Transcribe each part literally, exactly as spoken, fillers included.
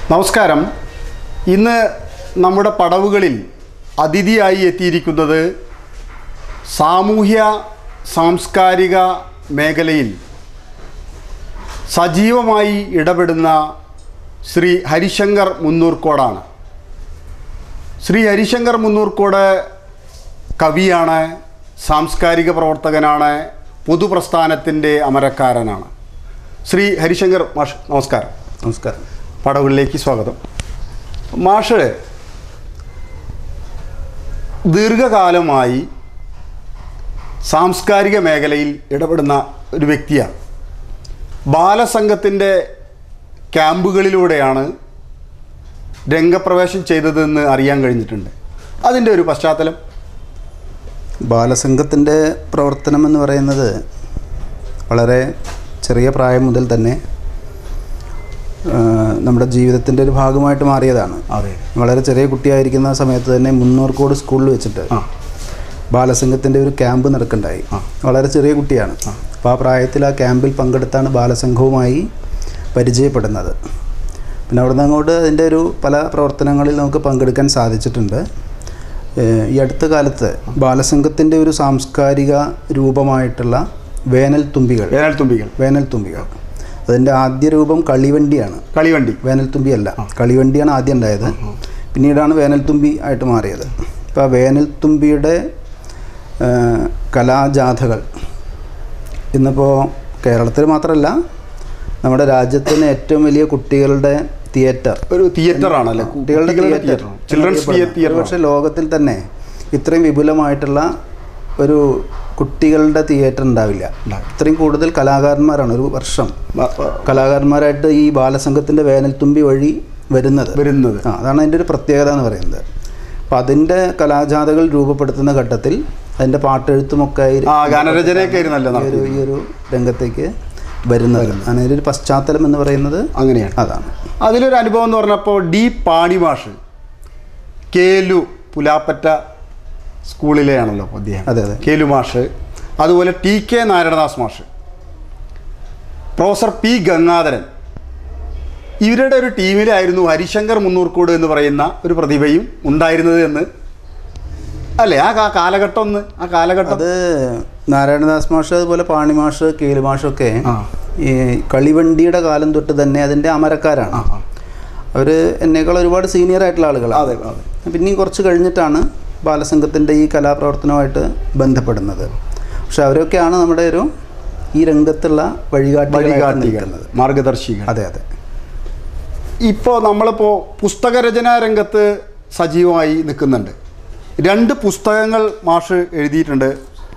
നമസ്കാരം. ഇന്ന് നമ്മുടെ പടവുകളിൽ അതിഥിയായി എത്തിയിരിക്കുന്നത് സാമൂഹ്യ സാംസ്കാരിക മേഖലയിൽ സജീവമായി ഇടപെടുന്ന ശ്രീ ഹരിശങ്കർ മുന്നൂർക്കോടാണ്. ശ്രീ ഹരിശങ്കർ മുന്നൂർക്കോട് കവിയാണ്, സാംസ്കാരിക പ്രവർത്തകനാണ്, പൊതുപ്രസ്ഥാനത്തിൻ്റെ അമരക്കാരനാണ്. ശ്രീ ഹരിശങ്കർ മാഷ്, നമസ്കാരം. നമസ്കാരം. പടവുകളിലേക്ക് സ്വാഗതം. മാഷ് ദീർഘകാലമായി സാംസ്കാരിക മേഖലയിൽ ഇടപെടുന്ന ഒരു വ്യക്തിയാണ്. ബാലസംഘത്തിൻ്റെ ക്യാമ്പുകളിലൂടെയാണ് രംഗപ്രവേശം ചെയ്തതെന്ന് അറിയാൻ കഴിഞ്ഞിട്ടുണ്ട്. അതിൻ്റെ ഒരു പശ്ചാത്തലം. ബാലസംഘത്തിൻ്റെ പ്രവർത്തനം എന്ന് പറയുന്നത് വളരെ ചെറിയ പ്രായം മുതൽ തന്നെ നമ്മുടെ ജീവിതത്തിൻ്റെ ഒരു ഭാഗമായിട്ട് മാറിയതാണ്. അതെ. വളരെ ചെറിയ കുട്ടിയായിരിക്കുന്ന സമയത്ത് തന്നെ മുന്നൂർക്കോട് സ്കൂളിൽ വെച്ചിട്ട് ബാലസംഘത്തിൻ്റെ ഒരു ക്യാമ്പ് നടക്കുന്നുണ്ടായി. വളരെ ചെറിയ കുട്ടിയാണ്. അപ്പോൾ ആ പ്രായത്തിൽ ആ ക്യാമ്പിൽ പങ്കെടുത്താണ് ബാലസംഘവുമായി പരിചയപ്പെടുന്നത്. പിന്നെ അവിടെ നിന്ന് അങ്ങോട്ട് അതിൻ്റെ ഒരു പല പ്രവർത്തനങ്ങളിൽ നമുക്ക് പങ്കെടുക്കാൻ സാധിച്ചിട്ടുണ്ട്. ഈ അടുത്ത കാലത്ത് ബാലസംഘത്തിൻ്റെ ഒരു സാംസ്കാരിക രൂപമായിട്ടുള്ള വേനൽ തുമ്പികൾ വേനൽ തുമ്പികൾ വേനൽ തുമ്പികൾ അതിൻ്റെ ആദ്യ രൂപം കളിവണ്ടിയാണ്. കളിവണ്ടി വേനൽത്തുമ്പി അല്ല, കളിവണ്ടിയാണ് ആദ്യം ഉണ്ടായത്. പിന്നീടാണ് വേനൽത്തുമ്പി ആയിട്ട് മാറിയത്. അപ്പോൾ ആ വേനൽത്തുമ്പിയുടെ കലാജാഥകൾ ഇന്നിപ്പോൾ കേരളത്തിൽ മാത്രമല്ല, നമ്മുടെ രാജ്യത്തിന് ഏറ്റവും വലിയ കുട്ടികളുടെ തിയേറ്റർ ഒരു തിയേറ്ററാണല്ലേ, കുട്ടികളുടെ തിയേറ്റർ, ചിൽഡ്രൻസ് തിയേറ്റർ. പക്ഷേ ലോകത്തിൽ തന്നെ ഇത്രയും വിപുലമായിട്ടുള്ള ഒരു കുട്ടികളുടെ തിയേറ്റർ ഉണ്ടാവില്ല. ഇത്രയും കൂടുതൽ കലാകാരന്മാരാണ് ഒരു വർഷം കലാകാരന്മാരായിട്ട് ഈ ബാലസംഘത്തിൻ്റെ വേനൽത്തുമ്പി വഴി വരുന്നത് വരുന്നത് ആ അതാണ് അതിൻ്റെ ഒരു പ്രത്യേകത എന്ന് പറയുന്നത്. അപ്പം അതിൻ്റെ കലാജാഥകൾ രൂപപ്പെടുത്തുന്ന ഘട്ടത്തിൽ അതിൻ്റെ പാട്ടെഴുത്തുമൊക്കെ ഗാനരചനയൊക്കെ ഒരു ഈ ഒരു രംഗത്തേക്ക് വരുന്നത്. അതിൻ്റെ ഒരു പശ്ചാത്തലം എന്ന് പറയുന്നത് അങ്ങനെയാണ്. അതാണ് അതിലൊരു അനുഭവം എന്ന് പറഞ്ഞപ്പോൾ ഡി പാണിമാഷ് കേലു പുലാപ്പറ്റ സ്കൂളിലെയാണല്ലോ അദ്ദേഹം. അതെ അതെ കേലു മാഷ്, അതുപോലെ ടി കെ നാരായണദാസ് മാഷ്, പ്രൊഫസർ പി ഗംഗാധരൻ, ഇവരുടെ ഒരു ടീമിലായിരുന്നു ഹരിശങ്കർ മുന്നൂർക്കോട് എന്ന് പറയുന്ന ഒരു പ്രതിഭയും ഉണ്ടായിരുന്നത് എന്ന് അല്ലേ? ആ കാലഘട്ടം ഒന്ന് ആ കാലഘട്ടം അത് നാരായണദാസ് മാഷ്, അതുപോലെ പാണിമാഷ്, കേലു മാഷൊക്കെ ഈ കളിവണ്ടിയുടെ കാലം തൊട്ട് തന്നെ അതിൻ്റെ അമരക്കാരാണ്. അവർ എന്നേക്കാൾ ഒരുപാട് സീനിയർ ആയിട്ടുള്ള ആളുകളാണ്. അതെ അതെ. പിന്നെയും കുറച്ച് കഴിഞ്ഞിട്ടാണ് ബാലസംഘത്തിൻ്റെ ഈ കലാപ്രവർത്തനവുമായിട്ട് ബന്ധപ്പെടുന്നത്. പക്ഷെ അവരൊക്കെയാണ് നമ്മുടെ ഒരു ഈ രംഗത്തുള്ള വഴികാട്ടികൾ, മാർഗദർശികൾ. അതെ അതെ. ഇപ്പോൾ നമ്മളിപ്പോൾ പുസ്തകരചനാ രംഗത്ത് സജീവമായി നിൽക്കുന്നുണ്ട്. രണ്ട് പുസ്തകങ്ങൾ മാഷ് എഴുതിയിട്ടുണ്ട്.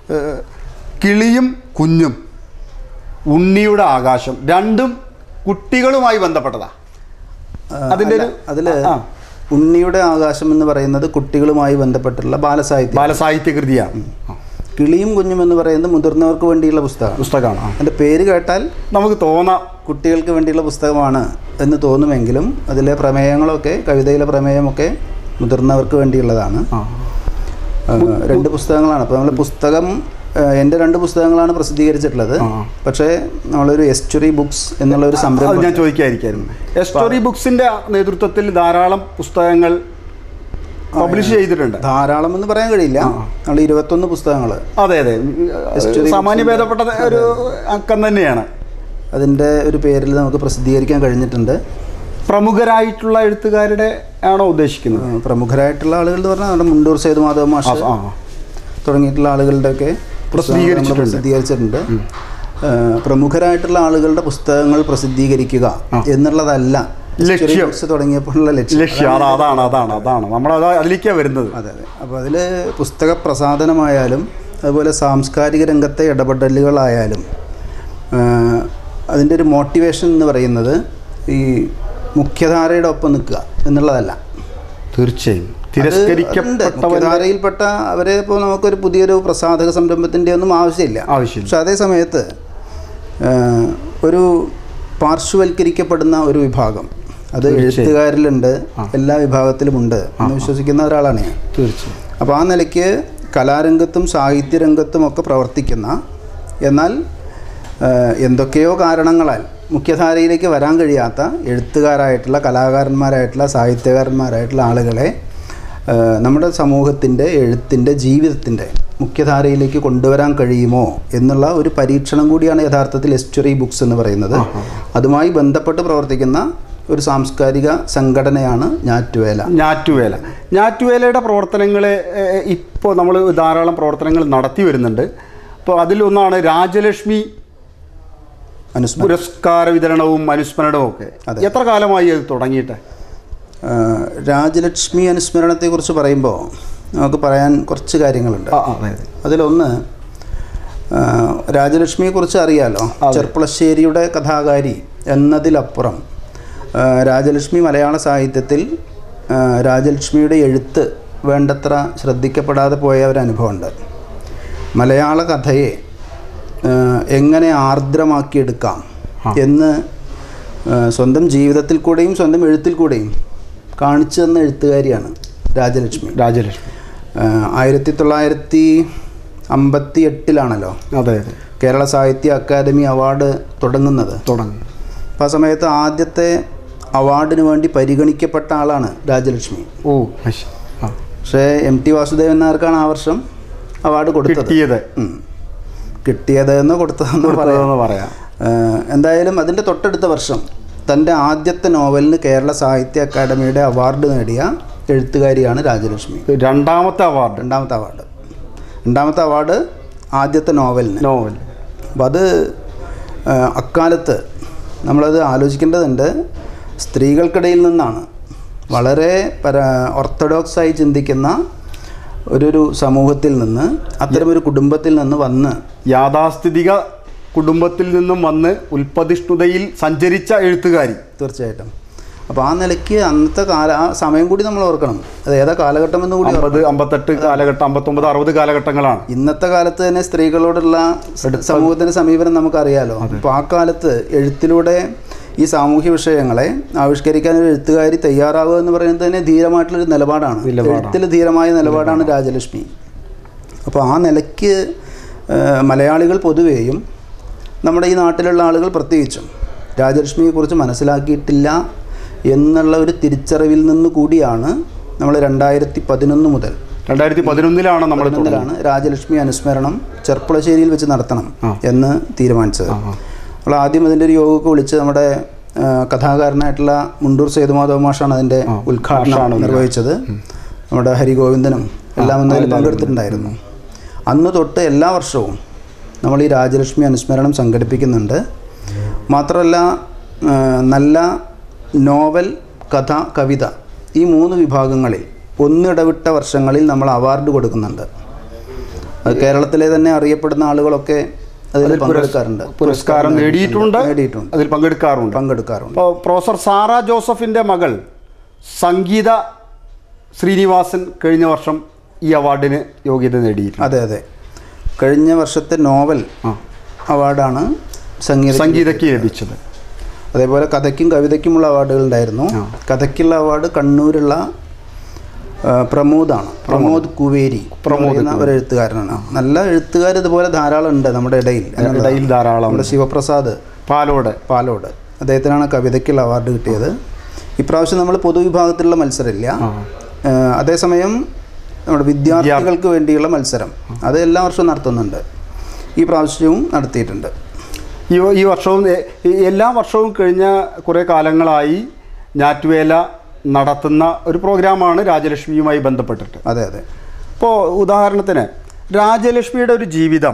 കിളിയും കുഞ്ഞും, ഉണ്ണിയുടെ ആകാശം. രണ്ടും കുട്ടികളുമായി ബന്ധപ്പെട്ടതാണ്. അതിൻ്റെ ഒരു അതിൽ ഉണ്ണിയുടെ ആകാശം എന്ന് പറയുന്നത് കുട്ടികളുമായി ബന്ധപ്പെട്ടുള്ള ബാലസാഹിത്യം ബാലസാഹിത്യ കൃതിയാണ്. കിളിയും കുഞ്ഞും എന്ന് പറയുന്നത് മുതിർന്നവർക്ക് വേണ്ടിയുള്ള പുസ്തകം പുസ്തകമാണ് അതിൻ്റെ പേര് കേട്ടാൽ നമുക്ക് തോന്നാം കുട്ടികൾക്ക് വേണ്ടിയുള്ള പുസ്തകമാണ് എന്ന് തോന്നുമെങ്കിലും അതിലെ പ്രമേയങ്ങളൊക്കെ, കവിതയിലെ പ്രമേയമൊക്കെ മുതിർന്നവർക്ക് വേണ്ടിയുള്ളതാണ്. രണ്ട് പുസ്തകങ്ങളാണ്. അപ്പോൾ നമ്മൾ പുസ്തകം എൻ്റെ രണ്ട് പുസ്തകങ്ങളാണ് പ്രസിദ്ധീകരിച്ചിട്ടുള്ളത്. പക്ഷേ നമ്മളൊരു എസ്റ്ററി ബുക്സ് എന്നുള്ള ഒരു സംരംഭം ഞാൻ ചോദിക്കാതിരിക്കായിരുന്നു. എസ്റ്ററി ബുക്സിൻ്റെ നേതൃത്വത്തിൽ ധാരാളം പുസ്തകങ്ങൾ പബ്ലിഷ് ചെയ്തിട്ടുണ്ട്. ധാരാളം എന്ന് പറയാൻ കഴിയില്ല, നമ്മൾ ഇരുപത്തൊന്ന് പുസ്തകങ്ങൾ. അതെ അതെ, സാമാന്യ ഭേദപ്പെട്ട ഒരു അക്കം തന്നെയാണ്. അതിൻ്റെ ഒരു പേരിൽ നമുക്ക് പ്രസിദ്ധീകരിക്കാൻ കഴിഞ്ഞിട്ടുണ്ട്. പ്രമുഖരായിട്ടുള്ള എഴുത്തുകാരുടെ ആണോ ഉദ്ദേശിക്കുന്നത്? പ്രമുഖരായിട്ടുള്ള ആളുകൾ എന്ന് പറഞ്ഞാൽ നമ്മുടെ മുണ്ടൂർ സേതുമാധവ മാഷ് തുടങ്ങിയിട്ടുള്ള ആളുകളുടെയൊക്കെ പ്രസിദ്ധീകരിച്ചിട്ടുണ്ട് പ്രസിദ്ധീകരിച്ചിട്ടുണ്ട് പ്രമുഖരായിട്ടുള്ള ആളുകളുടെ പുസ്തകങ്ങൾ പ്രസിദ്ധീകരിക്കുക എന്നുള്ളതല്ല ലക്ഷ്യം. തുടങ്ങിയപ്പോഴുള്ള ലക്ഷ്യം അതാണ് അതാണ് അതാണ് നമ്മൾ അതിലേക്കാണ് വരുന്നത്. അതെ അതെ. അപ്പോൾ അതിൽ പുസ്തക പ്രസാധനമായാലും അതുപോലെ സാംസ്കാരിക രംഗത്തെ ഇടപെടലുകളായാലും അതിൻ്റെ ഒരു മോട്ടിവേഷൻ എന്ന് പറയുന്നത് ഈ മുഖ്യധാരയുടെ ഒപ്പം നിൽക്കുക എന്നുള്ളതല്ല. തീർച്ചയായും മുഖ്യധാരയിൽപ്പെട്ട അവരെ ഇപ്പോൾ നമുക്കൊരു പുതിയൊരു പ്രസാധക സംരംഭത്തിൻ്റെ ഒന്നും ആവശ്യമില്ല ആവശ്യം പക്ഷെ അതേ സമയത്ത് ഒരു പാർശ്വവൽക്കരിക്കപ്പെടുന്ന ഒരു വിഭാഗം അത് എഴുത്തുകാരിലുണ്ട്, എല്ലാ വിഭാഗത്തിലുമുണ്ട് എന്ന് വിശ്വസിക്കുന്ന ഒരാളാണ് ഞാൻ. തീർച്ചയായും. അപ്പോൾ ആ നിലയ്ക്ക് കലാരംഗത്തും സാഹിത്യരംഗത്തും ഒക്കെ പ്രവർത്തിക്കുന്ന, എന്നാൽ എന്തൊക്കെയോ കാരണങ്ങളാൽ മുഖ്യധാരയിലേക്ക് വരാൻ കഴിയാത്ത എഴുത്തുകാരായിട്ടുള്ള കലാകാരന്മാരായിട്ടുള്ള സാഹിത്യകാരന്മാരായിട്ടുള്ള ആളുകളെ നമ്മുടെ സമൂഹത്തിൻ്റെ എഴുത്തിൻ്റെ ജീവിതത്തിൻ്റെ മുഖ്യധാരയിലേക്ക് കൊണ്ടുവരാൻ കഴിയുമോ എന്നുള്ള ഒരു പരീക്ഷണം കൂടിയാണ് യഥാർത്ഥത്തിൽ എസ്റ്റുറി ബുക്സ് എന്ന് പറയുന്നത്. അതുമായി ബന്ധപ്പെട്ട് പ്രവർത്തിക്കുന്ന ഒരു സാംസ്കാരിക സംഘടനയാണ് ഞാറ്റുവേല. ഞാറ്റുവേല ഞാറ്റുവേലയുടെ പ്രവർത്തനങ്ങൾ ഇപ്പോൾ നമ്മൾ ധാരാളം പ്രവർത്തനങ്ങൾ നടത്തി വരുന്നുണ്ട്. അപ്പോൾ അതിലൊന്നാണ് രാജലക്ഷ്മി പുരസ്കാര വിതരണവും അനുസ്മരണവും ഒക്കെ. എത്ര കാലമായി അത് തുടങ്ങിയിട്ട്? രാജലക്ഷ്മി അനുസ്മരണത്തെക്കുറിച്ച് പറയുമ്പോൾ നമുക്ക് പറയാൻ കുറച്ച് കാര്യങ്ങളുണ്ട്. അതിലൊന്ന്, രാജലക്ഷ്മിയെക്കുറിച്ച് അറിയാലോ, ചെർപ്പളശ്ശേരിയുടെ കഥാകാരി എന്നതിലപ്പുറം രാജലക്ഷ്മി മലയാള സാഹിത്യത്തിൽ രാജലക്ഷ്മിയുടെ എഴുത്ത് വേണ്ടത്ര ശ്രദ്ധിക്കപ്പെടാതെ പോയ ഒരു അനുഭവമുണ്ട്. മലയാള കഥയെ എങ്ങനെ ആർദ്രമാക്കിയെടുക്കാം എന്ന് സ്വന്തം ജീവിതത്തിൽ കൂടെയും സ്വന്തം എഴുത്തിൽ കൂടെയും കാണിച്ചു തന്ന എഴുത്തുകാരിയാണ് രാജലക്ഷ്മി. രാജലക്ഷ്മി ആയിരത്തി തൊള്ളായിരത്തി അമ്പത്തി എട്ടിലാണല്ലോ അതെ കേരള സാഹിത്യ അക്കാദമി അവാർഡ് തുടങ്ങുന്നത്. തുടങ്ങി അപ്പോൾ ആ സമയത്ത് ആദ്യത്തെ അവാർഡിന് വേണ്ടി പരിഗണിക്കപ്പെട്ട ആളാണ് രാജലക്ഷ്മി. ഓ പക്ഷേ എം ടി വാസുദേവൻ നായർക്കാണ് ആ വർഷം അവാർഡ് കൊടുത്തത്. കിട്ടിയത് എന്ന് കൊടുത്തതെന്ന് പറയാം. എന്തായാലും അതിൻ്റെ തൊട്ടടുത്ത വർഷം തൻ്റെ ആദ്യത്തെ നോവലിന് കേരള സാഹിത്യ അക്കാദമിയുടെ അവാർഡ് നേടിയ എഴുത്തുകാരിയാണ് രാജലക്ഷ്മി. രണ്ടാമത്തെ അവാർഡ് രണ്ടാമത്തെ അവാർഡ് രണ്ടാമത്തെ അവാർഡ് ആദ്യത്തെ നോവലിന് നോവൽ അപ്പം അത് അക്കാലത്ത് നമ്മളത് ആലോചിക്കേണ്ടതുണ്ട്. സ്ത്രീകൾക്കിടയിൽ നിന്നാണ്, വളരെ പര ഓർത്തഡോക്സായി ചിന്തിക്കുന്ന ഒരു സമൂഹത്തിൽ നിന്ന്, അത്തരമൊരു കുടുംബത്തിൽ നിന്ന് വന്ന്, യാഥാസ്ഥിതിക കുടുംബത്തിൽ നിന്നും വന്ന് ഉൽപ്പതിഷ്ണുതയിൽ സഞ്ചരിച്ച എഴുത്തുകാരി. തീർച്ചയായിട്ടും. അപ്പോൾ ആ നിലയ്ക്ക് അന്നത്തെ കാല ആ സമയം കൂടി നമ്മൾ ഓർക്കണം. അത് ഏതാ കാലഘട്ടം എന്ന് കൂടി. അമ്പത് അമ്പത്തെട്ട് കാലഘട്ടം, അമ്പത്തൊമ്പത് അറുപത് കാലഘട്ടങ്ങളാണ്. ഇന്നത്തെ കാലത്ത് തന്നെ സ്ത്രീകളോടുള്ള സമൂഹത്തിൻ്റെ സമീപനം നമുക്കറിയാലോ. അപ്പോൾ ആ കാലത്ത് എഴുത്തിലൂടെ ഈ സാമൂഹ്യ വിഷയങ്ങളെ ആവിഷ്കരിക്കാൻ ഒരു എഴുത്തുകാരി തയ്യാറാവുക എന്ന് പറയുന്നത് തന്നെ ധീരമായിട്ടുള്ളൊരു നിലപാടാണ്. എഴുത്തിൽ ധീരമായ നിലപാടാണ് രാജലക്ഷ്മി. അപ്പോൾ ആ നിലയ്ക്ക് മലയാളികൾ പൊതുവേയും നമ്മുടെ ഈ നാട്ടിലുള്ള ആളുകൾ പ്രത്യേകിച്ചും രാജലക്ഷ്മിയെക്കുറിച്ച് മനസ്സിലാക്കിയിട്ടില്ല എന്നുള്ള ഒരു തിരിച്ചറിവിൽ നിന്ന് കൂടിയാണ് നമ്മൾ രണ്ടായിരത്തി പതിനൊന്ന് മുതൽ രണ്ടായിരത്തി പതിനൊന്നിലാണ് നമ്മൾ ാണ് രാജലക്ഷ്മി അനുസ്മരണം ചെർപ്പളശ്ശേരിയിൽ വെച്ച് നടത്തണം എന്ന് തീരുമാനിച്ചത്. നമ്മൾ ആദ്യം അതിൻ്റെ ഒരു യോഗമൊക്കെ വിളിച്ച് നമ്മുടെ കഥാകാരനായിട്ടുള്ള മുണ്ടൂർ സേതുമാധവ മാഷാണ് അതിൻ്റെ ഉദ്ഘാടനം നിർവഹിച്ചത്. നമ്മുടെ ഹരിഗോവിന്ദനും എല്ലാം അതിൽ പങ്കെടുത്തിട്ടുണ്ടായിരുന്നു. അന്ന് തൊട്ട് എല്ലാ വർഷവും നമ്മൾ ഈ രാജലക്ഷ്മി അനുസ്മരണം സംഘടിപ്പിക്കുന്നുണ്ട്. മാത്രമല്ല നല്ല നോവൽ, കഥ, കവിത ഈ മൂന്ന് വിഭാഗങ്ങളിൽ ഒന്നിടവിട്ട വർഷങ്ങളിൽ നമ്മൾ അവാർഡ് കൊടുക്കുന്നുണ്ട്. കേരളത്തിലെ തന്നെ അറിയപ്പെടുന്ന ആളുകളൊക്കെ അതിൽ പങ്കെടുക്കാറുണ്ട്, പുരസ്കാരം നേടിയിട്ടുണ്ട് നേടിയിട്ടുണ്ട് അതിൽ പങ്കെടുക്കാറുണ്ട് പങ്കെടുക്കാറുണ്ട് ഇപ്പോൾ പ്രൊഫസർ സാറ ജോസഫിൻ്റെ മകൾ സംഗീത ശ്രീനിവാസൻ കഴിഞ്ഞ വർഷം ഈ അവാർഡിന് യോഗ്യത നേടിയിട്ടുണ്ട്. അതെ അതെ കഴിഞ്ഞ വർഷത്തെ നോവൽ അവാർഡാണ് സംഗീത സംഗീതയ്ക്ക് ലഭിച്ചത്. അതേപോലെ കഥയ്ക്കും കവിതയ്ക്കുമുള്ള അവാർഡുകൾ ഉണ്ടായിരുന്നു. കഥയ്ക്കുള്ള അവാർഡ് കണ്ണൂരുള്ള പ്രമോദാണ്, പ്രമോദ് കുവേരി പ്രമോദ് ഒരു എഴുത്തുകാരനാണ്. നല്ല എഴുത്തുകാർ ഇതുപോലെ ധാരാളം ഉണ്ട് നമ്മുടെ ഇടയിൽ ഇടയിൽ ധാരാളം. നമ്മുടെ ശിവപ്രസാദ് പാലോട് പാലോട് അദ്ദേഹത്തിനാണ് കവിതയ്ക്കുള്ള അവാർഡ് കിട്ടിയത്. ഇപ്രാവശ്യം നമ്മൾ പൊതുവിഭാഗത്തിലുള്ള മത്സരമില്ല. അതേസമയം നമ്മുടെ വിദ്യാർത്ഥികൾക്ക് വേണ്ടിയുള്ള മത്സരം അത് എല്ലാ വർഷവും നടത്തുന്നുണ്ട്. ഈ പ്രാവശ്യവും നടത്തിയിട്ടുണ്ട്. ഈ ഈ വർഷവും എല്ലാ വർഷവും കഴിഞ്ഞ കുറേ കാലങ്ങളായി ഞാറ്റുവേല നടത്തുന്ന ഒരു പ്രോഗ്രാമാണ് രാജലക്ഷ്മിയുമായി ബന്ധപ്പെട്ടിട്ട്. അതെ അതെ ഇപ്പോൾ ഉദാഹരണത്തിന് രാജലക്ഷ്മിയുടെ ഒരു ജീവിതം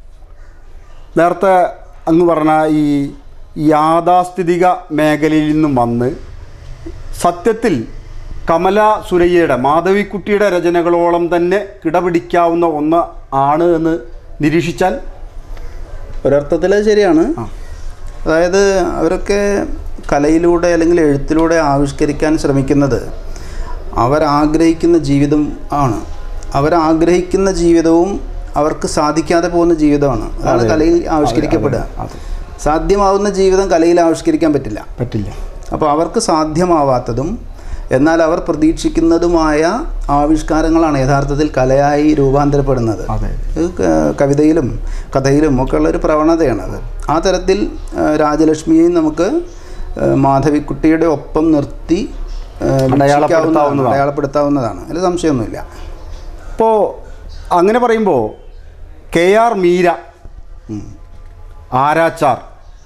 നേരത്തെ അങ്ങ് പറഞ്ഞ ഈ യാഥാസ്ഥിതിക മേഖലയിൽ നിന്നും വന്ന് സത്യത്തിൽ കമല സുരയ്യയുടെ, മാധവിക്കുട്ടിയുടെ രചനകളോളം തന്നെ കിടപിടിക്കാവുന്ന ഒന്ന് ആണ് എന്ന് നിരീക്ഷിച്ചാൽ ഒരർത്ഥത്തിൽ ശരിയാണ്. അതായത് അവരൊക്കെ കലയിലൂടെ അല്ലെങ്കിൽ എഴുത്തിലൂടെ ആവിഷ്കരിക്കാൻ ശ്രമിക്കുന്നത് അവരാഗ്രഹിക്കുന്ന ജീവിതം ആണ്. അവരാഗ്രഹിക്കുന്ന ജീവിതവും അവർക്ക് സാധിക്കാതെ പോകുന്ന ജീവിതമാണ്. അതാണ് കലയിൽ ആവിഷ്കരിക്കപ്പെടുക. സാധ്യമാവുന്ന ജീവിതം കലയിൽ ആവിഷ്കരിക്കാൻ പറ്റില്ല പറ്റില്ല അപ്പോൾ അവർക്ക് സാധ്യമാവാത്തതും എന്നാൽ അവർ പ്രതീക്ഷിക്കുന്നതുമായ ആവിഷ്കാരങ്ങളാണ് യഥാർത്ഥത്തിൽ കലയായി രൂപാന്തരപ്പെടുന്നത്. കവിതയിലും കഥയിലും ഒക്കെ ഉള്ളൊരു പ്രവണതയാണത്. ആ തരത്തിൽ രാജലക്ഷ്മിയെയും നമുക്ക് മാധവിക്കുട്ടിയുടെ ഒപ്പം നിർത്തി അടയാളപ്പെടുത്താവുന്നതാണ് അടയാളപ്പെടുത്താവുന്നതാണ് അതിൽ സംശയമൊന്നുമില്ല. ഇപ്പോൾ അങ്ങനെ പറയുമ്പോൾ കെ ആർ മീര, ആരാച്ചാർ,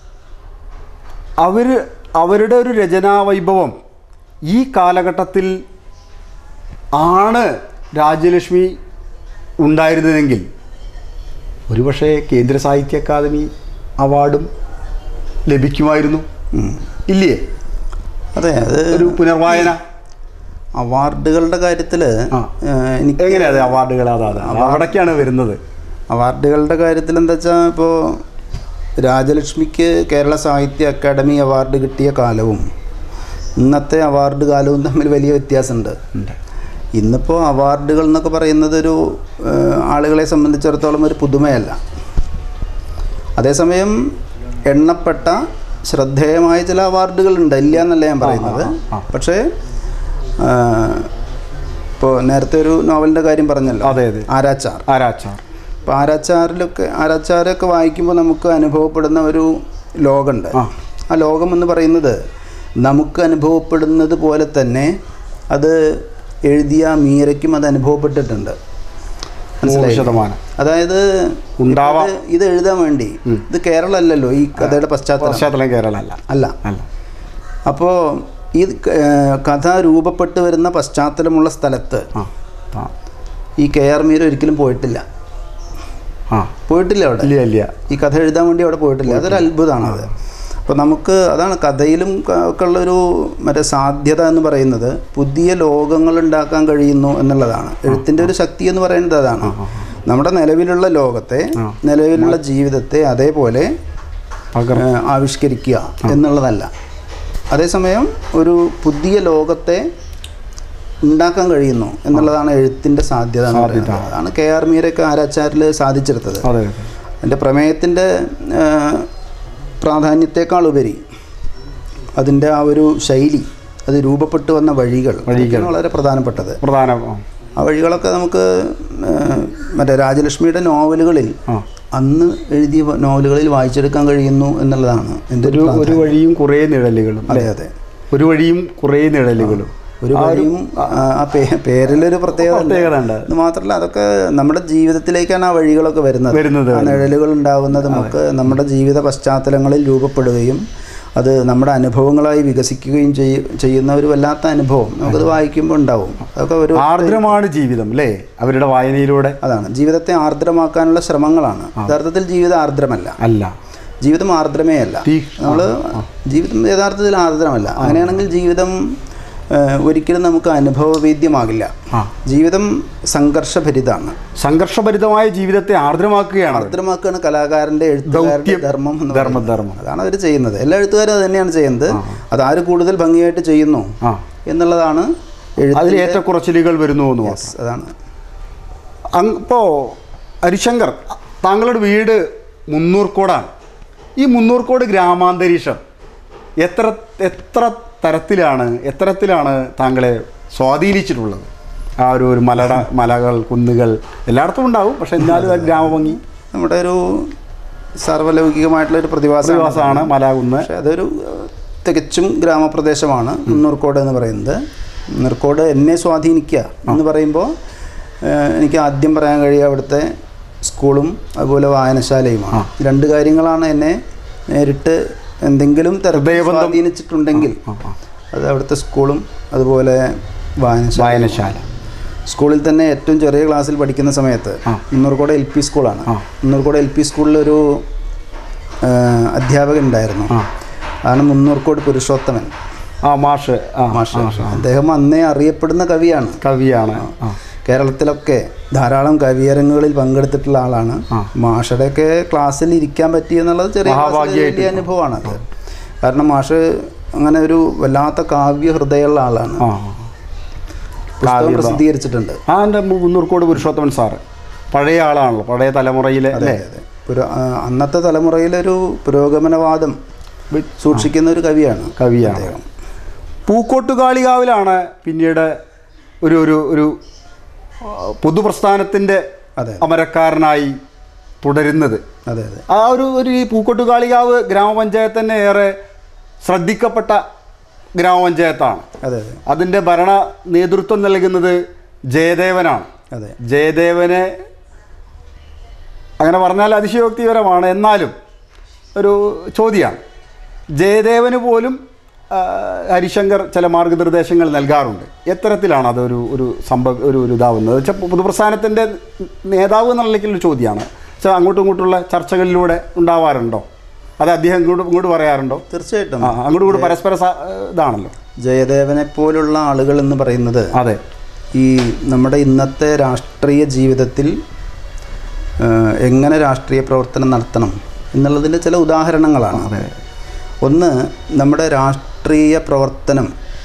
അവർ അവരുടെ ഒരു രചനാവൈഭവം ഈ കാലഘട്ടത്തിൽ ആണ് രാജ്യലക്ഷ്മി ഉണ്ടായിരുന്നതെങ്കിൽ ഒരുപക്ഷെ കേന്ദ്ര സാഹിത്യ അക്കാദമി അവാർഡും ലഭിക്കുമായിരുന്നു, ഇല്ലേ? അതെ, അത് ഒരു പുനർവായന. അവാർഡുകളുടെ കാര്യത്തിൽ എനിക്ക് എങ്ങനെയാണ് അവാർഡുകൾ അതാണ് അവിടേക്കാണ് വരുന്നത്. അവാർഡുകളുടെ കാര്യത്തിൽ എന്താ വെച്ചാൽ, ഇപ്പോൾ രാജലക്ഷ്മിക്ക് കേരള സാഹിത്യ അക്കാദമി അവാർഡ് കിട്ടിയ കാലവും ഇന്നത്തെ അവാർഡ് കാലവും തമ്മിൽ വലിയ വ്യത്യാസമുണ്ട്. ഇന്നിപ്പോൾ അവാർഡുകൾ എന്നൊക്കെ പറയുന്നത് ഒരു ആളുകളെ സംബന്ധിച്ചിടത്തോളം ഒരു പുതുമയല്ല. അതേസമയം എണ്ണപ്പെട്ട ശ്രദ്ധേയമായ ചില അവാർഡുകളുണ്ട്, ഇല്ല എന്നല്ല ഞാൻ പറയുന്നത്. പക്ഷേ ഇപ്പോൾ നേരത്തെ ഒരു നോവലിൻ്റെ കാര്യം പറഞ്ഞല്ലോ, അതെ അതെ ആരാച്ചാർ ആരാച്ചാർ അപ്പോൾ ആരാച്ചാറിലൊക്കെ ആരാച്ചാരൊക്കെ വായിക്കുമ്പോൾ നമുക്ക് അനുഭവപ്പെടുന്ന ഒരു ലോകമുണ്ട്. ആ ലോകം എന്ന് പറയുന്നത് നമുക്ക് അനുഭവപ്പെടുന്നത് പോലെ തന്നെ അത് എഴുതിയ മീരയ്ക്കും അത് അനുഭവപ്പെട്ടിട്ടുണ്ട്. മനസ്സിലായി? അതായത് ഇത് എഴുതാൻ വേണ്ടി ഇത് കേരളം അല്ലല്ലോ ഈ കഥയുടെ പശ്ചാത്തലം, കേരളം അല്ല. അപ്പോൾ ഈ കഥ രൂപപ്പെട്ടു വരുന്ന പശ്ചാത്തലമുള്ള സ്ഥലത്ത് ഈ കെ ആർ മീര ഒരിക്കലും പോയിട്ടില്ല പോയിട്ടില്ല അവിടെ ഈ കഥ എഴുതാൻ വേണ്ടി അവിടെ പോയിട്ടില്ല. അതൊരു അത്ഭുതമാണത്. അപ്പോൾ നമുക്ക് അതാണ് കഥയിലും ഒക്കെ ഉള്ളൊരു മറ്റേ സാധ്യത എന്ന് പറയുന്നത്, പുതിയ ലോകങ്ങൾ ഉണ്ടാക്കാൻ കഴിയുന്നു എന്നുള്ളതാണ്. എഴുത്തിൻ്റെ ഒരു ശക്തി എന്ന് പറയുന്നത് അതാണ്. നമ്മുടെ നിലവിലുള്ള ലോകത്തെ, നിലവിലുള്ള ജീവിതത്തെ അതേപോലെ ആവിഷ്കരിക്കുക എന്നുള്ളതല്ല. അതേസമയം ഒരു പുതിയ ലോകത്തെ ഉണ്ടാക്കാൻ കഴിയുന്നു എന്നുള്ളതാണ് എഴുത്തിൻ്റെ സാധ്യത എന്ന് പറയുന്നത്. അതാണ് കെ ആർ മീരയൊക്കെ ആരാച്ചാരിൽ സാധിച്ചെടുത്തത്. എൻ്റെ പ്രമേയത്തിൻ്റെ പ്രാധാന്യത്തെക്കാൾ ഉപരി അതിൻ്റെ ആ ഒരു ശൈലി, അത് രൂപപ്പെട്ടു വന്ന വഴികൾ വഴികൾ വളരെ പ്രധാനപ്പെട്ടത്. പ്രധാന ആ വഴികളൊക്കെ നമുക്ക് മറ്റേ രാജലക്ഷ്മിയുടെ നോവലുകളിൽ, അന്ന് എഴുതിയ നോവലുകളിൽ വായിച്ചെടുക്കാൻ കഴിയുന്നു എന്നുള്ളതാണ് എൻ്റെ ഒരു ഒരു വഴിയും കുറേ നിഴലുകളും. അതെ അതെ ഒരു വഴിയും കുറേ നിഴലുകളും ഒരു വഴിയും ആ പേ പേരിലൊരു പ്രത്യേകത ഉണ്ട്. അത് മാത്രമല്ല, അതൊക്കെ നമ്മുടെ ജീവിതത്തിലേക്കാണ് ആ വഴികളൊക്കെ വരുന്നത് വരുന്നത് ആ നിഴലുകൾ ഉണ്ടാകുന്നത് നമുക്ക് നമ്മുടെ ജീവിത പശ്ചാത്തലങ്ങളിൽ രൂപപ്പെടുകയും അത് നമ്മുടെ അനുഭവങ്ങളായി വികസിക്കുകയും ചെയ്യുന്ന ഒരു വല്ലാത്ത അനുഭവം നമുക്കത് വായിക്കുമ്പോൾ ഉണ്ടാവും. അതൊക്കെ ഒരു ആർദ്രമാണ് ജീവിതം അല്ലേ അവരുടെ വായനയിലൂടെ. അതാണ് ജീവിതത്തെ ആർദ്രമാക്കാനുള്ള ശ്രമങ്ങളാണ്. യഥാർത്ഥത്തിൽ ജീവിതം ആർദ്രമല്ല അല്ല ജീവിതം ആർദ്രമേ അല്ല. നമ്മൾ ജീവിതം യഥാർത്ഥത്തിൽ ആർദ്രമല്ല. അങ്ങനെയാണെങ്കിൽ ജീവിതം ഒരിക്കലും നമുക്ക് അനുഭവവേദ്യമാകില്ല. ജീവിതം സംഘർഷഭരിതമാണ്. സംഘർഷഭരിതമായ ജീവിതത്തെ ആർദ്രമാക്കുകയാണ് ആർദ്രമാക്കുകയാണ് കലാകാരൻ്റെ എഴുത്തുകാരൻ്റെ ധർമ്മം ധർമ്മം ധർമ്മം അതാണ് അവർ ചെയ്യുന്നത്. എല്ലാ എഴുത്തുകാരും അത് തന്നെയാണ് ചെയ്യുന്നത്. അത് ആര് കൂടുതൽ ഭംഗിയായിട്ട് ചെയ്യുന്നു എന്നുള്ളതാണ് അതിൽ ഏറ്റക്കുറച്ചിലുകൾ വരുന്നു എന്ന്. അതാണ്. ഇപ്പോൾ ഹരിശങ്കർ, താങ്കളുടെ വീട് മുന്നൂർക്കോടാണ്. ഈ മുന്നൂർക്കോട് ഗ്രാമാന്തരീക്ഷം എത്ര എത്ര തരത്തിലാണ് എത്തരത്തിലാണ് താങ്കളെ സ്വാധീനിച്ചിട്ടുള്ളത്? ആ ഒരു ഒരു മലട മലകൾ കുന്നുകൾ എല്ലായിടത്തും ഉണ്ടാവും, പക്ഷെ എന്നാലും ആ ഗ്രാമഭംഗി നമ്മുടെ ഒരു സർവ്വലൗകികമായിട്ടുള്ളൊരു പ്രതിഭാസമാണ് മലകുന്ന്. പക്ഷെ അതൊരു തികച്ചും ഗ്രാമപ്രദേശമാണ് മുന്നൂർക്കോട് എന്ന് പറയുന്നത്. മുന്നൂർക്കോട് എന്നെ സ്വാധീനിക്കുക എന്ന് പറയുമ്പോൾ എനിക്ക് ആദ്യം പറയാൻ കഴിയുക അവിടുത്തെ സ്കൂളും അതുപോലെ വായനശാലയുമാണ്. രണ്ട് കാര്യങ്ങളാണ് എന്നെ നേരിട്ട് എന്തെങ്കിലും തരത്തിൽ സ്വാധീനിച്ചിട്ടുണ്ടെങ്കിൽ അത് അവിടുത്തെ സ്കൂളും അതുപോലെ വായനശാല വായനശാല സ്കൂളിൽ തന്നെ ഏറ്റവും ചെറിയ ക്ലാസ്സിൽ പഠിക്കുന്ന സമയത്ത് മുന്നൂർക്കോട് എൽ പി സ്കൂളാണ്. മുന്നൂർക്കോട് എൽ പി സ്കൂളിലൊരു അധ്യാപകൻ ഉണ്ടായിരുന്നു. അതാണ് മുന്നൂർക്കോട് പുരുഷോത്തമൻ. ആ മാഷ് മാഷ് അദ്ദേഹം അന്നേ അറിയപ്പെടുന്ന കവിയാണ് കവിയാണ് കേരളത്തിലൊക്കെ ധാരാളം കവിയരങ്ങുകളിൽ പങ്കെടുത്തിട്ടുള്ള ആളാണ്. മാഷയുടെയൊക്കെ ക്ലാസ്സിൽ ഇരിക്കാൻ പറ്റി എന്നുള്ളത് ചെറിയ വലിയ അനുഭവമാണത്. കാരണം മാഷ് അങ്ങനെ ഒരു വല്ലാത്ത കാവ്യ ഹൃദയമുള്ള ആളാണ്. പുസ്തകം പ്രസിദ്ധീകരിച്ചിട്ടുണ്ട്. ആ എൻ്റെ മുന്നൂർക്കോട് പുരുഷോത്തമൻ സാറ് പഴയ ആളാണല്ലോ, പഴയ തലമുറയിലെ. അതെ അതെ ഒരു അന്നത്തെ തലമുറയിലൊരു പുരോഗമനവാദം സൂക്ഷിക്കുന്ന ഒരു കവിയാണ് കവിയാണ് അദ്ദേഹം. പൂക്കോട്ടുകാളികാവിലാണ് പിന്നീട് ഒരു ഒരു ഒരു പൊതുപ്രസ്ഥാനത്തിൻ്റെ അമരക്കാരനായി തുടരുന്നത്. അതെ അതെ ആ ഒരു ഒരു ഈ പൂക്കോട്ടുകാളികാവ് ഗ്രാമപഞ്ചായത്ത് തന്നെ ഏറെ ശ്രദ്ധിക്കപ്പെട്ട ഗ്രാമപഞ്ചായത്താണ്. അതെ അതെ അതിൻ്റെ ഭരണ നേതൃത്വം നൽകുന്നത് ജയദേവനാണ്. അതെ ജയദേവനെ അങ്ങനെ പറഞ്ഞാൽ അതിശയോക്തിപരമാണ്, എന്നാലും ഒരു ചോദ്യമാണ്. ജയദേവന് പോലും ഹരിശങ്കർ ചില മാർഗനിർദ്ദേശങ്ങൾ നൽകാറുണ്ട്. എത്തരത്തിലാണ് അതൊരു ഒരു സംഭവ ഒരു ഒരു ഇതാവുന്നത് വെച്ചാൽ പൊതുപ്രസ്ഥാനത്തിൻ്റെ നേതാവ് എന്നുള്ളൊരു ചോദ്യമാണ്. വെച്ചാൽ അങ്ങോട്ടും ഇങ്ങോട്ടുള്ള ചർച്ചകളിലൂടെ ഉണ്ടാവാറുണ്ടോ? അത് അദ്ദേഹം ഇങ്ങോട്ട് ഇങ്ങോട്ട് പറയാറുണ്ടോ? തീർച്ചയായിട്ടും ആ അങ്ങോട്ടും ഇങ്ങോട്ട് പരസ്പര ഇതാണല്ലോ. ജയദേവനെ പോലുള്ള ആളുകൾ എന്ന് പറയുന്നത് അതെ ഈ നമ്മുടെ ഇന്നത്തെ രാഷ്ട്രീയ ജീവിതത്തിൽ എങ്ങനെ രാഷ്ട്രീയ പ്രവർത്തനം നടത്തണം എന്നുള്ളതിൻ്റെ ചില ഉദാഹരണങ്ങളാണ്. അതെ ഒന്ന്, നമ്മുടെ രാഷ്ട്രീയ പ്രവർത്തനം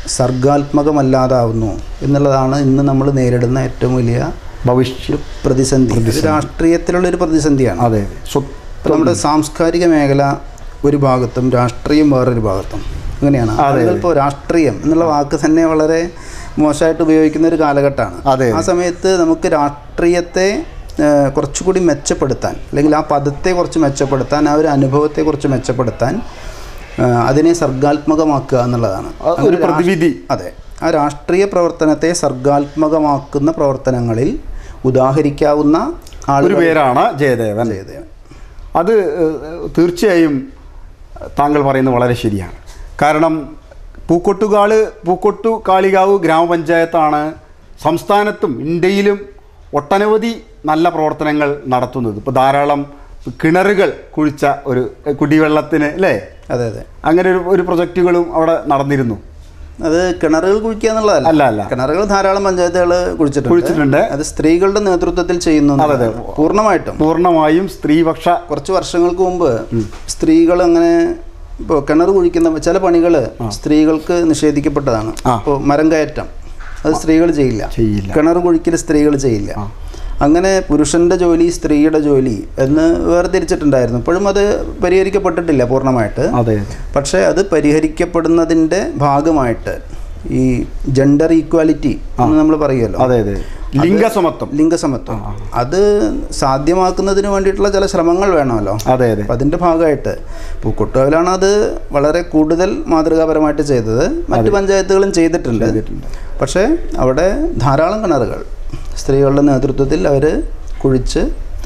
സർഗാത്മകമല്ലാതാവുന്നു എന്നുള്ളതാണ് ഇന്ന് നമ്മൾ നേരിടുന്ന ഏറ്റവും വലിയ ഭവിഷ്യ പ്രതിസന്ധി. രാഷ്ട്രീയത്തിലുള്ളൊരു പ്രതിസന്ധിയാണ്. അതെ നമ്മുടെ സാംസ്കാരിക മേഖല ഒരു ഭാഗത്തും രാഷ്ട്രീയം വേറൊരു ഭാഗത്തും അങ്ങനെയാണ്. ആളുകളിപ്പോൾ രാഷ്ട്രീയം എന്നുള്ള വാക്ക് തന്നെ വളരെ മോശമായിട്ട് ഉപയോഗിക്കുന്ന ഒരു കാലഘട്ടമാണ്. ആ സമയത്ത് നമുക്ക് രാഷ്ട്രീയത്തെ കുറച്ചുകൂടി മെച്ചപ്പെടുത്താൻ, അല്ലെങ്കിൽ ആ പദത്തെ കുറച്ച് മെച്ചപ്പെടുത്താൻ, ആ ഒരു അനുഭവത്തെ കുറച്ച് മെച്ചപ്പെടുത്താൻ അതിനെ സർഗാത്മകമാക്കുക എന്നുള്ളതാണ് ഒരു പ്രതിവിധി. അതെ, ആ രാഷ്ട്രീയ പ്രവർത്തനത്തെ സർഗാത്മകമാക്കുന്ന പ്രവർത്തനങ്ങളിൽ ഉദാഹരിക്കാവുന്ന ഒരു പേരാണ് ജയദേവൻ. ജയദേവൻ അത് തീർച്ചയായും താങ്കൾ പറയുന്നത് വളരെ ശരിയാണ്. കാരണം പൂക്കോട്ടുകാള് പൂക്കോട്ടു കാളികാവ് ഗ്രാമപഞ്ചായത്താണ് സംസ്ഥാനത്തും ഇന്ത്യയിലും ഒട്ടനവധി നല്ല പ്രവർത്തനങ്ങൾ നടത്തുന്നത്. ഇപ്പോൾ ധാരാളം കിണറുകൾ കുഴിച്ച ഒരു കുടിവെള്ളത്തിന് അല്ലേ? അതെ അതെ അങ്ങനെ ഒരു ഒരു പ്രൊജക്റ്റുകളും അവിടെ നടന്നിരുന്നു. അത് കിണറുകൾ കുഴിക്കുക എന്നുള്ളതല്ല. അല്ല അല്ല കിണറുകൾ ധാരാളം പഞ്ചായത്തുകൾ കുഴിച്ചിട്ടുണ്ട് കുഴിച്ചിട്ടുണ്ട് അത് സ്ത്രീകളുടെ നേതൃത്വത്തിൽ ചെയ്യുന്നു. അതെ പൂർണ്ണമായിട്ടും പൂർണ്ണമായും സ്ത്രീപക്ഷ. കുറച്ച് വർഷങ്ങൾക്ക് മുമ്പ് സ്ത്രീകൾ അങ്ങനെ ഇപ്പോൾ കിണർ കുഴിക്കുന്ന ചില പണികൾ സ്ത്രീകൾക്ക് നിഷേധിക്കപ്പെട്ടതാണ്. ഇപ്പോൾ മരം കയറ്റം അത് സ്ത്രീകൾ ചെയ്യില്ല, കിണർ കുഴിക്കൽ സ്ത്രീകൾ ചെയ്യില്ല. അങ്ങനെ പുരുഷൻ്റെ ജോലി സ്ത്രീയുടെ ജോലി എന്ന് വേർതിരിച്ചിട്ടുണ്ടായിരുന്നു. ഇപ്പോഴും അത് പരിഹരിക്കപ്പെട്ടിട്ടില്ല പൂർണ്ണമായിട്ട്. പക്ഷേ അത് പരിഹരിക്കപ്പെടുന്നതിൻ്റെ ഭാഗമായിട്ട് ഈ ജെൻഡർ ഈക്വാലിറ്റി എന്ന് നമ്മൾ പറയുമല്ലോ, ലിംഗസമത്വം ലിംഗസമത്വം അത് സാധ്യമാക്കുന്നതിന് വേണ്ടിയിട്ടുള്ള ചില ശ്രമങ്ങൾ വേണമല്ലോ. അതെ അതെ അതിൻ്റെ ഭാഗമായിട്ട് പൂക്കോട്ടുകാവിലാണ് അത് വളരെ കൂടുതൽ മാതൃകാപരമായിട്ട് ചെയ്തത്. മറ്റ് പഞ്ചായത്തുകളും ചെയ്തിട്ടുണ്ട്. പക്ഷേ അവിടെ ധാരാളം കിണറുകൾ സ്ത്രീകളുടെ നേതൃത്വത്തിൽ അവർ കുഴിച്ച്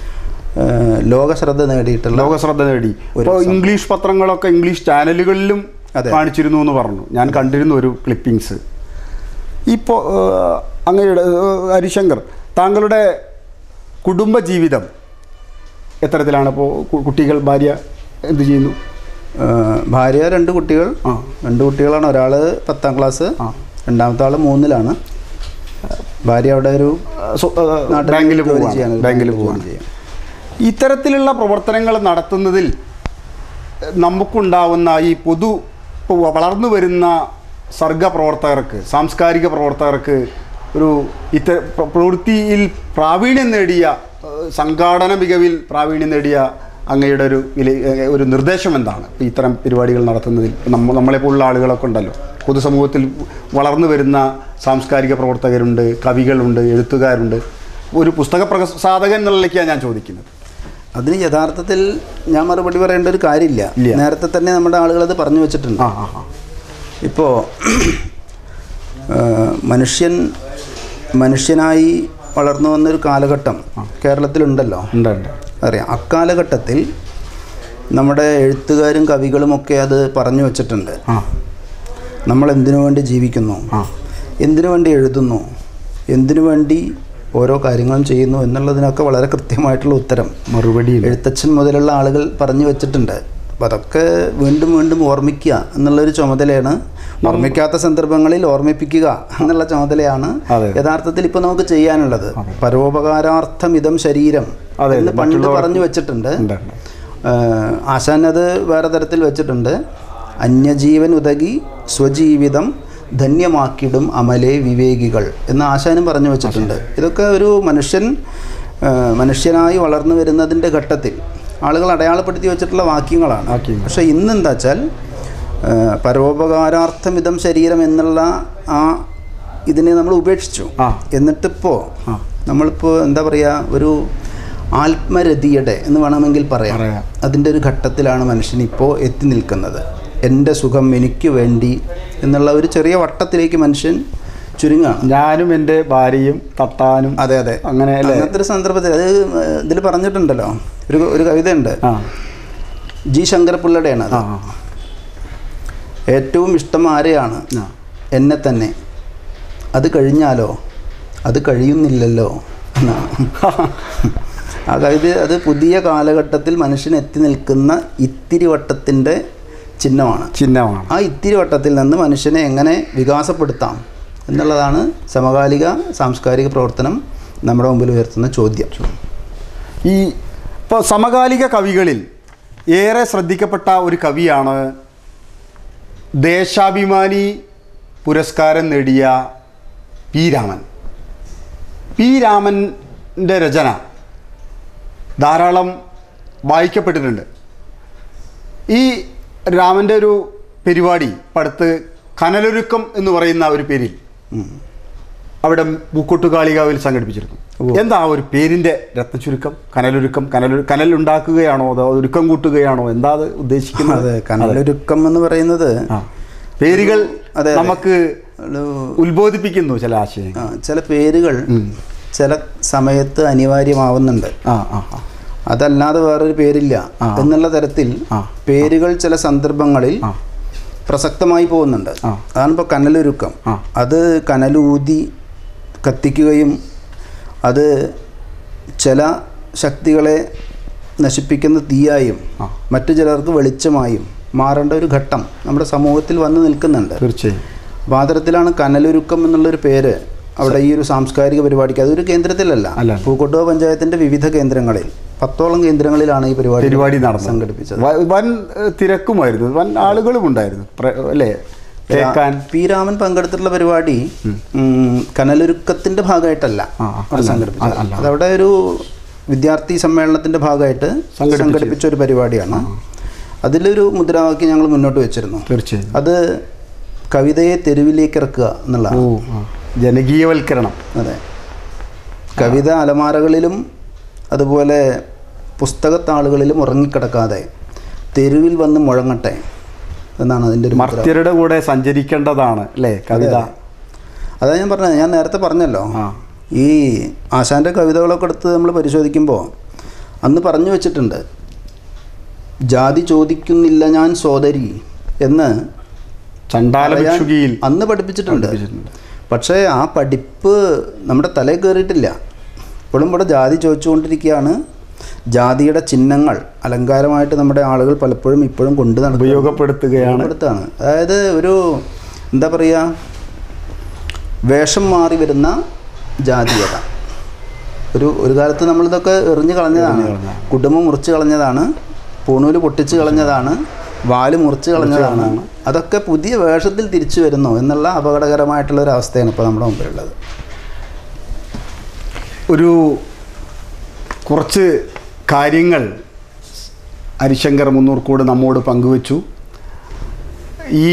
ലോകശ്രദ്ധ നേടിയിട്ടുള്ള ലോകശ്രദ്ധ നേടി. ഇപ്പോൾ ഇംഗ്ലീഷ് പത്രങ്ങളൊക്കെ ഇംഗ്ലീഷ് ചാനലുകളിലും കാണിച്ചിരുന്നു എന്ന് പറഞ്ഞു. ഞാൻ കണ്ടിരുന്നു ഒരു ക്ലിപ്പിങ്സ്. ഇപ്പോൾ അങ്ങയുടെ ഹരിശങ്കർ, താങ്കളുടെ കുടുംബജീവിതം എത്തരത്തിലാണ്? ഇപ്പോൾ കുട്ടികൾ, ഭാര്യ എന്ത് ചെയ്യുന്നു? ഭാര്യ, രണ്ട് കുട്ടികൾ. രണ്ട് കുട്ടികളാണ്. ഒരാൾ പത്താം ക്ലാസ്, രണ്ടാമത്തെ ആൾ മൂന്നിലാണ്. ഭാര്യ അവിടെ ഒരു ബാങ്കിൽ പോവുകയാണ് ബാങ്കിൽ പോവുകയാണ് ചെയ്യാം. ഇത്തരത്തിലുള്ള പ്രവർത്തനങ്ങൾ നടത്തുന്നതിൽ നമുക്കുണ്ടാവുന്ന ഈ പൊതു വളർന്നു വരുന്ന സർഗപ്രവർത്തകർക്ക്, സാംസ്കാരിക പ്രവർത്തകർക്ക് ഒരു ഇത്ത പ്രവൃത്തിയിൽ പ്രാവീണ്യം നേടിയ, സംഘാടന മികവിൽ പ്രാവീണ്യം നേടിയ അങ്ങയുടെ ഒരു ഒരു നിർദ്ദേശം എന്താണ്? ഇപ്പോൾ ഇത്തരം പരിപാടികൾ നടത്തുന്നതിൽ നമ്മ നമ്മളെപ്പോലുള്ള ആളുകളൊക്കെ ഉണ്ടല്ലോ, പൊതുസമൂഹത്തിൽ വളർന്നു വരുന്ന സാംസ്കാരിക പ്രവർത്തകരുണ്ട്, കവികളുണ്ട്, എഴുത്തുകാരുണ്ട്. ഒരു പുസ്തക പ്രസാധകൻ എന്നുള്ളതൊക്കെയാണ് ഞാൻ ചോദിക്കുന്നത്. അതിന് യഥാർത്ഥത്തിൽ ഞാൻ മറുപടി പറയേണ്ട ഒരു കാര്യമില്ല. നേരത്തെ തന്നെ നമ്മുടെ ആളുകളത് പറഞ്ഞു വെച്ചിട്ടുണ്ട്. ഇപ്പോൾ മനുഷ്യൻ മനുഷ്യനായി വളർന്നു വന്നൊരു കാലഘട്ടം കേരളത്തിലുണ്ടല്ലോ, അറിയാം. അക്കാലഘട്ടത്തിൽ നമ്മുടെ എഴുത്തുകാരും കവികളുമൊക്കെ അത് പറഞ്ഞു വച്ചിട്ടുണ്ട്. നമ്മൾ എന്തിനു വേണ്ടി ജീവിക്കുന്നു, എന്തിനു വേണ്ടി എഴുതുന്നു, എന്തിനു വേണ്ടി ഓരോ കാര്യങ്ങളും ചെയ്യുന്നു എന്നുള്ളതിനൊക്കെ വളരെ കൃത്യമായിട്ടുള്ള ഉത്തരം മറുപടി എഴുത്തച്ഛൻ മുതലുള്ള ആളുകൾ പറഞ്ഞു വച്ചിട്ടുണ്ട്. അപ്പം അതൊക്കെ വീണ്ടും വീണ്ടും ഓർമ്മിക്കുക എന്നുള്ളൊരു ചുമതലയാണ്. ഓർമ്മിക്കാത്ത സന്ദർഭങ്ങളിൽ ഓർമ്മിപ്പിക്കുക എന്നുള്ള ചുമതലയാണ് യഥാർത്ഥത്തിൽ ഇപ്പോൾ നമുക്ക് ചെയ്യാനുള്ളത്. പരോപകാരാർത്ഥം ഇതം ശരീരം എന്ന് പണ്ട് പറഞ്ഞു വെച്ചിട്ടുണ്ട്. ആശാൻ അത് വേറെ തരത്തിൽ വെച്ചിട്ടുണ്ട്. അന്യജീവൻ ഉതകി സ്വജീവിതം ധന്യമാക്കിയിടും അമലേ വിവേകികൾ എന്ന് ആശാനും പറഞ്ഞു വെച്ചിട്ടുണ്ട്. ഇതൊക്കെ ഒരു മനുഷ്യൻ മനുഷ്യനായി വളർന്നു വരുന്നതിൻ്റെ ഘട്ടത്തിൽ ആളുകൾ അടയാളപ്പെടുത്തി വെച്ചിട്ടുള്ള വാക്യങ്ങളാണ്. പക്ഷേ ഇന്നെന്താ വെച്ചാൽ പരോപകാരാർത്ഥമിതം ശരീരം എന്നുള്ള ആ ഇതിനെ നമ്മൾ ഉപേക്ഷിച്ചു. എന്നിട്ടിപ്പോൾ നമ്മളിപ്പോൾ എന്താ പറയുക, ഒരു ആത്മരതിയുടെ എന്ന് വേണമെങ്കിൽ പറയാം, അതിൻ്റെ ഒരു ഘട്ടത്തിലാണ് മനുഷ്യൻ ഇപ്പോൾ എത്തി നിൽക്കുന്നത്. എൻ്റെ സുഖം എനിക്ക് വേണ്ടി എന്നുള്ള ഒരു ചെറിയ വട്ടത്തിലേക്ക് മനുഷ്യൻ ചുരുങ്ങാണ്. ഞാനും എൻ്റെ ഭാര്യയും തട്ടാനും. അതെ അതെ, അങ്ങനെ അങ്ങനത്തെ ഒരു സന്ദർഭത്തിൽ അത് ഇതിൽ പറഞ്ഞിട്ടുണ്ടല്ലോ, ഒരു ഒരു കവിതയുണ്ട്, ജി ശങ്കരപ്പിള്ളയുടെയാണ് അത്. ഏറ്റവും ഇഷ്ടം ആരെയാണ്? എന്നെ തന്നെ. അത് കഴിഞ്ഞാലോ? അത് കഴിയുന്നില്ലല്ലോ എന്നാണ് ആ കവിത. അത് പുതിയ കാലഘട്ടത്തിൽ മനുഷ്യൻ എത്തി നിൽക്കുന്ന ഇത്തിരി വട്ടത്തിൻ്റെ ചിഹ്നമാണ് ചിഹ്നമാണ് ആ ഇത്തിരി വട്ടത്തിൽ നിന്ന് മനുഷ്യനെ എങ്ങനെ വികാസപ്പെടുത്താം എന്നുള്ളതാണ് സമകാലിക സാംസ്കാരിക പ്രവർത്തനം നമ്മുടെ മുമ്പിൽ ഉയർത്തുന്ന ചോദ്യം. ഈ ഇപ്പോൾ സമകാലിക കവികളിൽ ഏറെ ശ്രദ്ധിക്കപ്പെട്ട ഒരു കവിയാണ് ദേശാഭിമാനി പുരസ്കാരം നേടിയ പി രാമൻ. പി രാമൻ്റെ രചന ധാരാളം വായിക്കപ്പെട്ടിട്ടുണ്ട്. ഈ രാമൻ്റെ ഒരു പരിപാടി പടുത്ത് കനലൊരുക്കം എന്ന് പറയുന്ന ഒരു പേരിൽ അവിടെ പൂക്കോട്ടുകാളികാവിൽ സംഘടിപ്പിച്ചിരുന്നു. എന്താ ഒരു പേരിൻ്റെ രത്നചുരുക്കം? കനലൊരുക്കം. കനലൊരു കനലുണ്ടാക്കുകയാണോ അതോ ഒരുക്കം കൂട്ടുകയാണോ? എന്താ അത് ഉദ്ദേശിക്കുന്നത്? അതെ, കനലൊരുക്കം എന്ന് പറയുന്നത് പേരുകൾ നമുക്ക് ഉത്ബോധിപ്പിക്കുന്നു ചില ആശയങ്ങൾ. ചില പേരുകൾ ചില സമയത്ത് അനിവാര്യമാവുന്നുണ്ട്, അതല്ലാതെ വേറൊരു പേരില്ല എന്നുള്ള തരത്തിൽ പേരുകൾ ചില സന്ദർഭങ്ങളിൽ പ്രസക്തമായി പോകുന്നുണ്ട്. അതാണ് ഇപ്പോൾ കനലൊരുക്കം. അത് കനലൂതി കത്തിക്കുകയും അത് ചില ശക്തികളെ നശിപ്പിക്കുന്ന തീയായും മറ്റു ചിലർക്ക് വെളിച്ചമായും മാറേണ്ട ഒരു ഘട്ടം നമ്മുടെ സമൂഹത്തിൽ വന്നു നിൽക്കുന്നുണ്ട്. തീർച്ചയായും. അപ്പോൾ ആ തരത്തിലാണ് കനലൊരുക്കം എന്നുള്ളൊരു പേര് അവിടെ ഈ ഒരു സാംസ്കാരിക പരിപാടിക്ക്. അതൊരു കേന്ദ്രത്തിലല്ല, പൂക്കോട്ടുക പഞ്ചായത്തിൻ്റെ വിവിധ കേന്ദ്രങ്ങളിൽ, പത്തോളം കേന്ദ്രങ്ങളിലാണ് ഈ പരിപാടി പരിപാടി നടന്ന് സംഘടിപ്പിച്ചത്. വൻ തിരക്കുമായിരുന്നു, വൻ ആളുകളും ഉണ്ടായിരുന്നു അല്ലേ? പി രാമൻ പങ്കെടുത്തിട്ടുള്ള പരിപാടി കനലൊരുക്കത്തിൻ്റെ ഭാഗമായിട്ടല്ല സംഘടിപ്പിച്ചത്. അതവിടെ ഒരു വിദ്യാർത്ഥി സമ്മേളനത്തിൻ്റെ ഭാഗമായിട്ട് സംഘടിപ്പിച്ച ഒരു പരിപാടിയാണ്. അതിലൊരു മുദ്രാവാക്യം ഞങ്ങൾ മുന്നോട്ട് വെച്ചിരുന്നു. തീർച്ചയായും. അത് കവിതയെ തെരുവിലേക്ക് ഇറക്കുക എന്നുള്ള ജനകീയവൽക്കരണം. അതെ, കവിത അലമാരകളിലും അതുപോലെ പുസ്തകത്താളുകളിലും ഉറങ്ങിക്കിടക്കാതെ തെരുവിൽ വന്ന് മുഴങ്ങട്ടെ എന്നാണ് അതിൻ്റെ ഒരു. മർത്യരുടെ കൂടെ സഞ്ചരിക്കേണ്ടതാണ് അല്ലേ കവിത? അതാ ഞാൻ പറഞ്ഞത്. ഞാൻ നേരത്തെ പറഞ്ഞല്ലോ, ഈ ആശാൻ്റെ കവിതകളൊക്കെ എടുത്ത് നമ്മൾ പരിശോധിക്കുമ്പോൾ അന്ന് പറഞ്ഞു വെച്ചിട്ടുണ്ട്, ജാതി ചോദിക്കുന്നില്ല ഞാൻ സോദരി എന്ന് ചണ്ഡാലഭിക്ഷുകിയിൽ അന്ന് പഠിപ്പിച്ചിട്ടുണ്ട്. പക്ഷേ ആ പഠിപ്പ് നമ്മുടെ തലയിൽ കയറിയിട്ടില്ല. ഇപ്പോഴും ഇവിടെ ജാതി ചോദിച്ചുകൊണ്ടിരിക്കുകയാണ്. ജാതിയുടെ ചിഹ്നങ്ങൾ അലങ്കാരമായിട്ട് നമ്മുടെ ആളുകൾ പലപ്പോഴും ഇപ്പോഴും കൊണ്ട് നട ഉപയോഗപ്പെടുത്തുകയാണ് ഉപയോഗപ്പെടുത്താണ്. അതായത് ഒരു എന്താ പറയുക, വേഷം മാറി വരുന്ന ജാതീയത. ഒരു ഒരു കാലത്ത് നമ്മളിതൊക്കെ എറിഞ്ഞു കളഞ്ഞതാണ്, കുടുംബം മുറിച്ച് കളഞ്ഞതാണ്, പൂണൂല് പൊട്ടിച്ച് കളഞ്ഞതാണ്, വാല് മുറിച്ച് കളഞ്ഞതാണ്. അതൊക്കെ പുതിയ വേഷത്തിൽ തിരിച്ചു വരുന്നു എന്നുള്ള അപകടകരമായിട്ടുള്ള ഒരു അവസ്ഥയാണ് ഇപ്പോൾ നമ്മുടെ മുമ്പിലുള്ളത്. ഒരു കുറച്ച് കാര്യങ്ങൾ ഹരിശങ്കർ മുന്നൂർക്കോട് നമ്മോട് പങ്കുവച്ചു. ഈ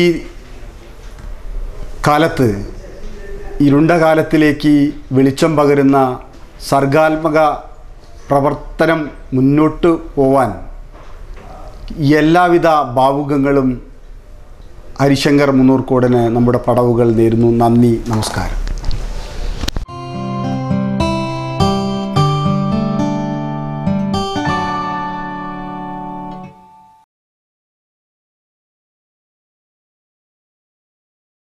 കാലത്ത്, ഇരുണ്ട കാലത്തിലേക്ക് വെളിച്ചം പകരുന്ന സർഗാത്മക പ്രവർത്തനം മുന്നോട്ട് പോവാൻ എല്ലാവിധ ഭാവുകങ്ങളും ഹരിശങ്കർ മുന്നൂർക്കോടിന് നമ്മുടെ പടവുകൾ നേരുന്നു. നന്ദി, നമസ്കാരം.